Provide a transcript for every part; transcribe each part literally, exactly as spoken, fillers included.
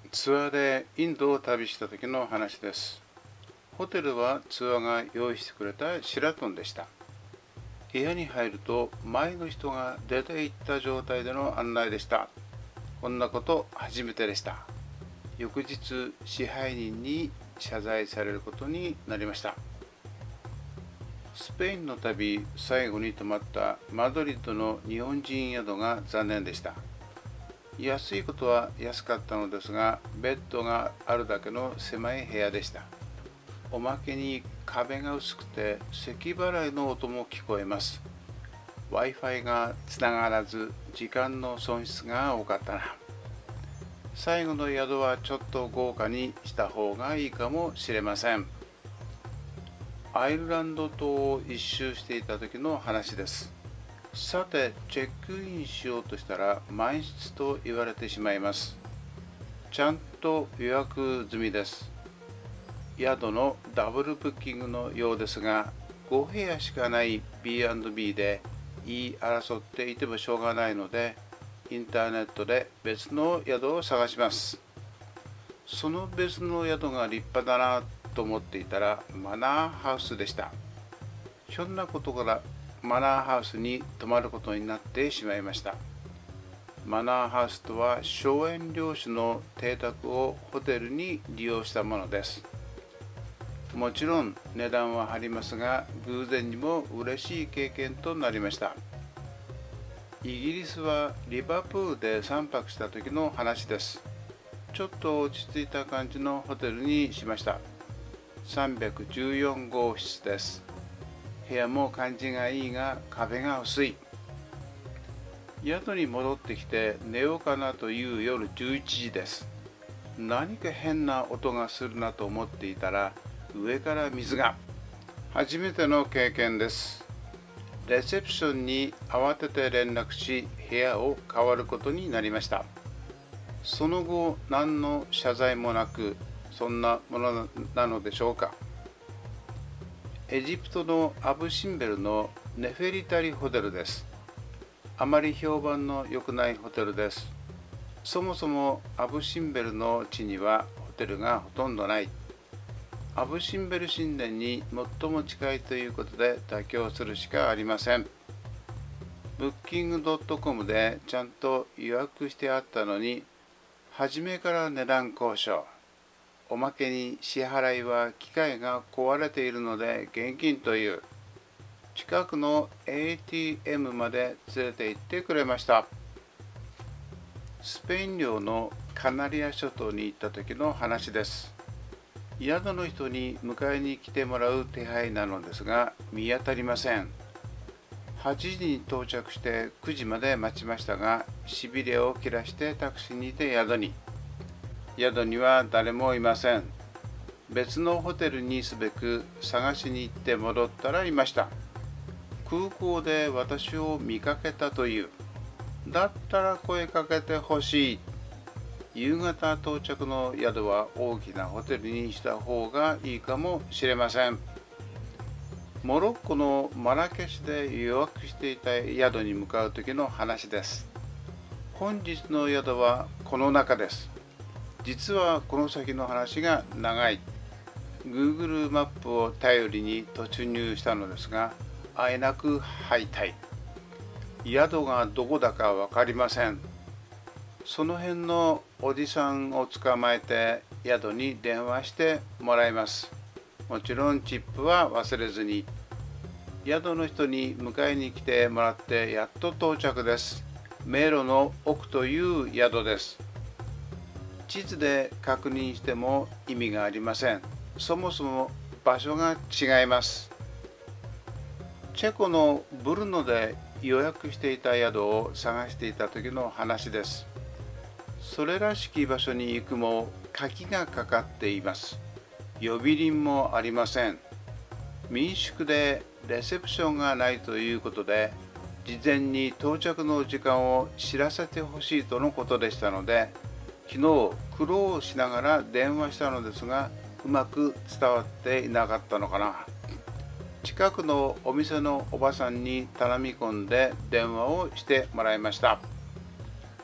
ツアーでインドを旅した時の話です。ホテルはツアーが用意してくれたシェラトンでした。部屋に入ると前の人が出て行った状態での案内でした。こんなこと初めてでした。翌日、支配人に謝罪されることになりました。スペインの旅、最後に泊まったマドリッドの日本人宿が残念でした。安いことは安かったのですが、ベッドがあるだけの狭い部屋でした。おまけに壁が薄くて咳払いの音も聞こえます。Wi-Fi がつながらず時間の損失が多かったな。最後の宿はちょっと豪華にした方がいいかもしれません。アイルランド島を一周していた時の話です。さて、チェックインしようとしたら満室と言われてしまいます。ちゃんと予約済みです。宿のダブルブッキングのようですが、ご部屋しかない ビーアンドビー で言い争っていてもしょうがないので、インターネットで別の宿を探します。その別の宿が立派だなと思っていたらマナーハウスでした。ひょんなことからマナーハウスに泊まることになってしまいました。マナーハウスとは荘園領主の邸宅をホテルに利用したものです。もちろん値段は張りますが、偶然にも嬉しい経験となりました。イギリスはリバプールでさんぱくした時の話です。ちょっと落ち着いた感じのホテルにしました。さんびゃくじゅうよんごうしつです。部屋も感じがいいが壁が薄い。宿に戻ってきて寝ようかなという夜じゅういちじです。何か変な音がするなと思っていたら上から水が。初めての経験です。レセプションに慌てて連絡し部屋を変わることになりました。その後何の謝罪もなく、そんなものなのでしょうか。エジプトのアブ・シンベルのネフェリタリホテルです。あまり評判の良くないホテルです。そもそもアブ・シンベルの地にはホテルがほとんどない。アブ・シンベル神殿に最も近いということで妥協するしかありません。ブッキングドットコム でちゃんと予約してあったのに、初めから値段交渉。おまけに支払いは機械が壊れているので現金という。近くの エーティーエム まで連れて行ってくれました。スペイン領のカナリア諸島に行った時の話です。宿の人に迎えに来てもらう手配なのですが見当たりません。はちじに到着してくじまで待ちましたが、しびれを切らしてタクシーにて宿に。宿には誰もいません。別のホテルにすべく探しに行って戻ったらいました。空港で私を見かけたという。だったら声かけてほしい。夕方到着の宿は大きなホテルにした方がいいかもしれません。モロッコのマラケシュで予約していた宿に向かう時の話です。本日の宿はこの中です。実はこの先の話が長い。Google マップを頼りに突入したのですが、あえなく敗退。宿がどこだか分かりません。その辺のおじさんを捕まえて宿に電話してもらいます。もちろんチップは忘れずに。宿の人に迎えに来てもらってやっと到着です。迷路の奥という宿です。地図で確認しても意味がありません。そもそも場所が違います。チェコのブルノで予約していた宿を探していた時の話です。それらしき場所に行くも鍵がかかっています。呼び鈴もありません。民宿でレセプションがないということで、事前に到着の時間を知らせてほしいとのことでしたので、昨日苦労しながら電話したのですが、うまく伝わっていなかったのかな。近くのお店のおばさんに頼み込んで電話をしてもらいました。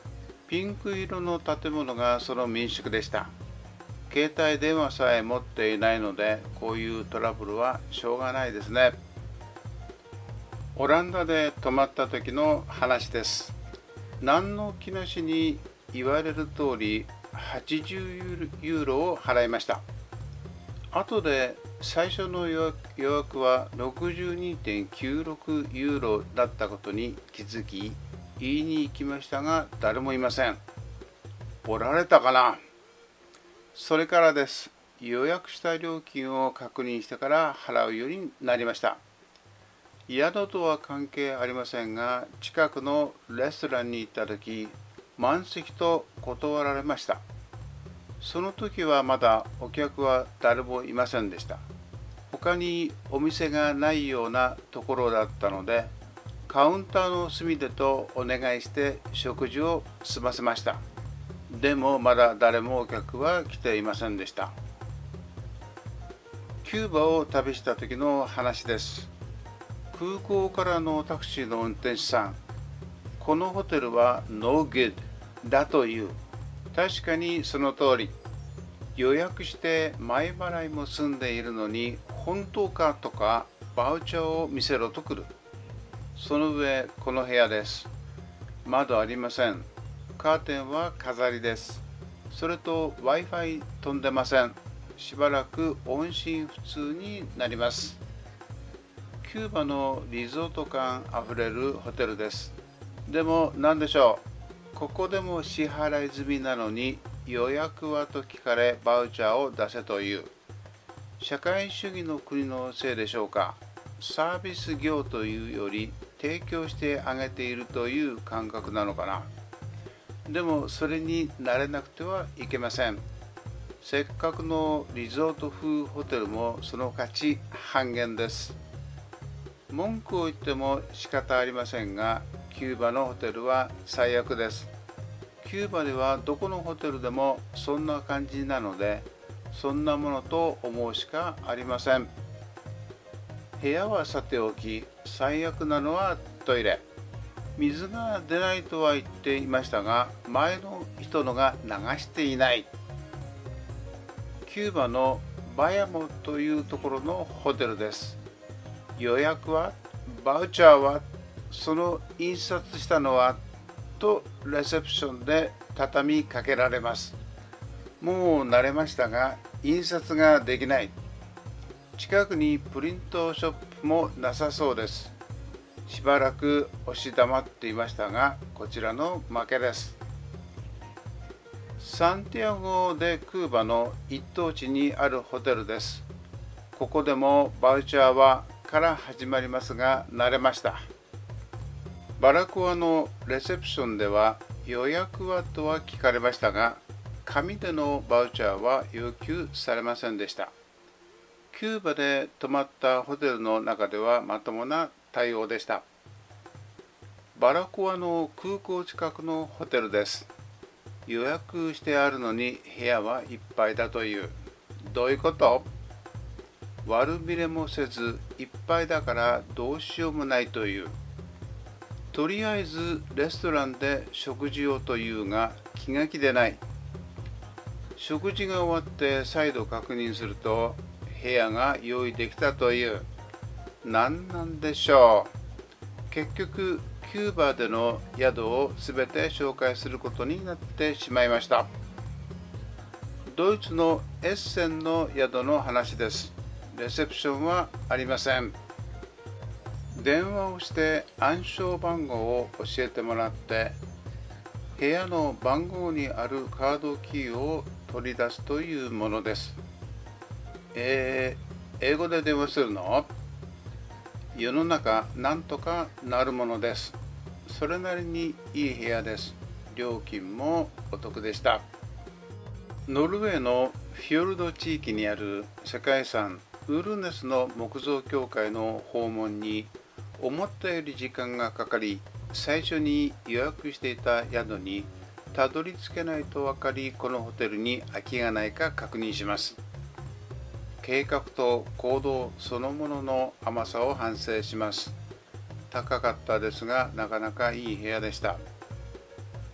ピンク色の建物がその民宿でした。携帯電話さえ持っていないので、こういうトラブルはしょうがないですね。オランダで泊まった時の話です。何の気なしに言われる通りはちじゅうユーロを払いました。後で最初の予約は ろくじゅうにてんきゅうろくユーロだったことに気づき、言いに行きましたが誰もいません。おられたかな。それからです。予約した料金を確認してから払うようになりました。宿とは関係ありませんが、近くのレストランに行った時、満席と断られました。その時はまだお客は誰もいませんでした。他にお店がないようなところだったので、カウンターの隅でとお願いして食事を済ませました。でもまだ誰もお客は来ていませんでした。キューバを旅した時の話です。空港からのタクシーの運転手さん、このホテルは No good だという。確かにその通り。予約して前払いも済んでいるのに、本当かとかバウチャーを見せろと来る。その上、この部屋です。窓ありません。カーテンは飾りです。それと Wi-Fi 飛んでません。しばらく音信不通になります。キューバのリゾート感あふれるホテルです。でも何でしょう。ここでも支払い済みなのに予約はと聞かれバウチャーを出せという。社会主義の国のせいでしょうか。サービス業というより提供してあげているという感覚なのかな。でもそれに慣れなくてはいけません。せっかくのリゾート風ホテルもその価値半減です。文句を言っても仕方ありませんが、キューバのホテルは最悪です。キューバではどこのホテルでもそんな感じなので、そんなものと思うしかありません。部屋はさておき、最悪なのはトイレ。水が出ないとは言っていましたが、前の人のが流していない。キューバのバヤモというところのホテルです。予約は、バウチャーは、その印刷したのはとレセプションで畳みかけられます。もう慣れましたが、印刷ができない。近くにプリントショップもなさそうです。しばらく押し黙っていましたが、こちらの負けです。サンティアゴ・デ・クーバの一等地にあるホテルです。ここでもバウチャーはから始まりますが、慣れました。バラコアのレセプションでは予約はとは聞かれましたが、紙でのバウチャーは要求されませんでした。キューバで泊まったホテルの中ではまともな対応でした。バラコアの空港近くのホテルです。予約してあるのに部屋はいっぱいだという。どういうこと？悪びれもせずいっぱいだからどうしようもないという。とりあえずレストランで食事をというが気が気でない。食事が終わって再度確認すると部屋が用意できたという。何なんでしょう。結局キューバでの宿をすべて紹介することになってしまいました。ドイツのエッセンの宿の話です。レセプションはありません。電話をして暗証番号を教えてもらって、部屋の番号にあるカードキーを取り出すというものです。えー、英語で電話するの？世の中なんとかなるものです。それなりにいい部屋です。料金もお得でした。ノルウェーのフィヨルド地域にある世界遺産ウルネスの木造教会の訪問に思ったより時間がかかり、最初に予約していた宿にたどり着けないと分かり、このホテルに空きがないか確認します。計画と行動そのものの甘さを反省します。高かったですが、なかなかいい部屋でした。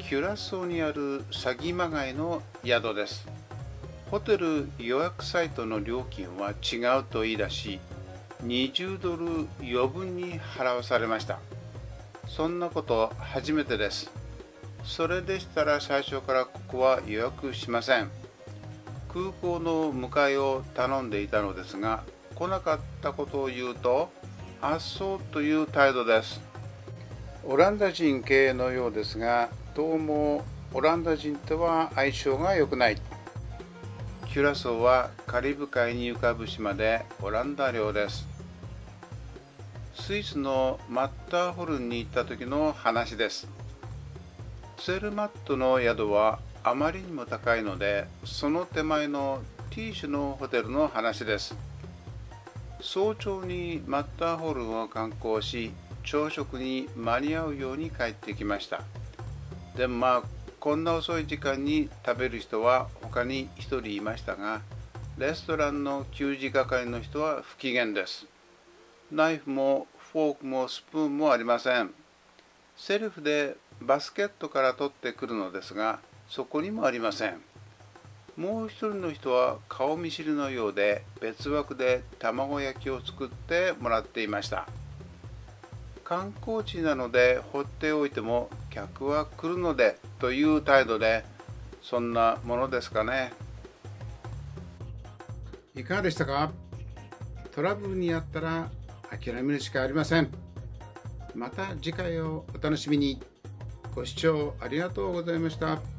キュラソーにある詐欺まがいの宿です。ホテル予約サイトの料金は違うと言い出し、にじゅうドル余分に払わされました。そんなこと初めてです。それでしたら最初からここは予約しません。空港の迎えを頼んでいたのですが、来なかったことを言うと、あっそうという態度です。オランダ人経営のようですが、どうもオランダ人とは相性が良くない。キュラソーはカリブ海に浮かぶ島でオランダ領です。スイスのマッターホルンに行った時の話です。ツェルマットの宿はあまりにも高いので、その手前のティーシュのホテルの話です。早朝にマッターホルンを観光し、朝食に間に合うように帰ってきました。でもまあ、こんな遅い時間に食べる人は他にひとりいましたが、レストランの給仕係の人は不機嫌です。ナイフもフォークもスプーンもありません。セルフでバスケットから取ってくるのですが、そこにもありません。もう一人の人は顔見知りのようで、別枠で卵焼きを作ってもらっていました。観光地なので放っておいても客は来るのでという態度で、そんなものですかね。いかがでしたか？トラブルにあったら諦めるしかありません。また次回をお楽しみに。ご視聴ありがとうございました。